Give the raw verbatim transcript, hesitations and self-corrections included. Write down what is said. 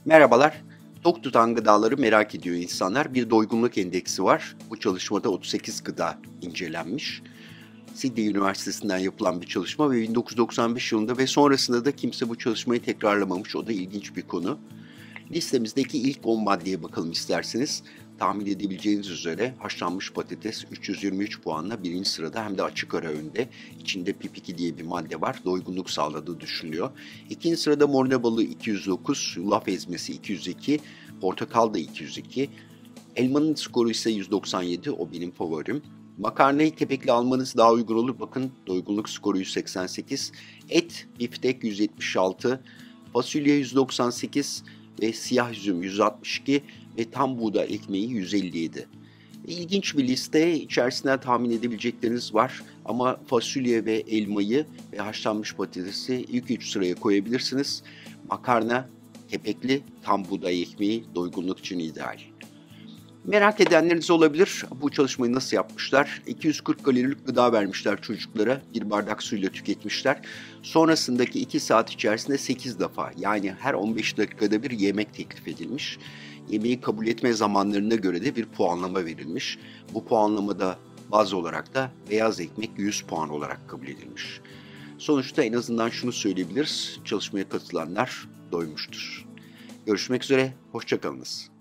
Merhabalar. Tok tutan gıdaları merak ediyor insanlar. Bir doygunluk endeksi var. Bu çalışmada otuz sekiz gıda incelenmiş. Sydney Üniversitesi'nden yapılan bir çalışma ve bin dokuz yüz doksan beş yılında ve sonrasında da kimse bu çalışmayı tekrarlamamış. O da ilginç bir konu. Listemizdeki ilk on maddeye bakalım isterseniz. Tahmin edebileceğiniz üzere haşlanmış patates üç yüz yirmi üç puanla birinci sırada, hem de açık ara önde. İçinde P P iki diye bir madde var. Doygunluk sağladığı düşünülüyor. İkinci sırada morne balığı iki yüz dokuz, yulaf ezmesi iki yüz iki, portakal da iki yüz iki. Elmanın skoru ise yüz doksan yedi, o benim favorim. Makarnayı kepekli almanız daha uygun olur. Bakın, doygunluk skoru yüz seksen sekiz. Et, biftek yüz yetmiş altı, fasulye yüz doksan sekiz ve siyah üzüm yüz altmış iki ve tam buğday ekmeği yüz elli yedi. İlginç bir liste, içerisinden tahmin edebilecekleriniz var ama fasulye ve elmayı ve haşlanmış patatesi ilk üç sıraya koyabilirsiniz. Makarna, kepekli, tam buğday ekmeği doygunluk için ideal. Merak edenleriniz olabilir. Bu çalışmayı nasıl yapmışlar? iki yüz kırk kalorilik gıda vermişler çocuklara. Bir bardak suyla tüketmişler. Sonrasındaki iki saat içerisinde sekiz defa, yani her on beş dakikada bir yemek teklif edilmiş. Yemeği kabul etme zamanlarına göre de bir puanlama verilmiş. Bu puanlamada baz olarak da beyaz ekmek yüz puan olarak kabul edilmiş. Sonuçta en azından şunu söyleyebiliriz: çalışmaya katılanlar doymuştur. Görüşmek üzere, hoşça kalınız.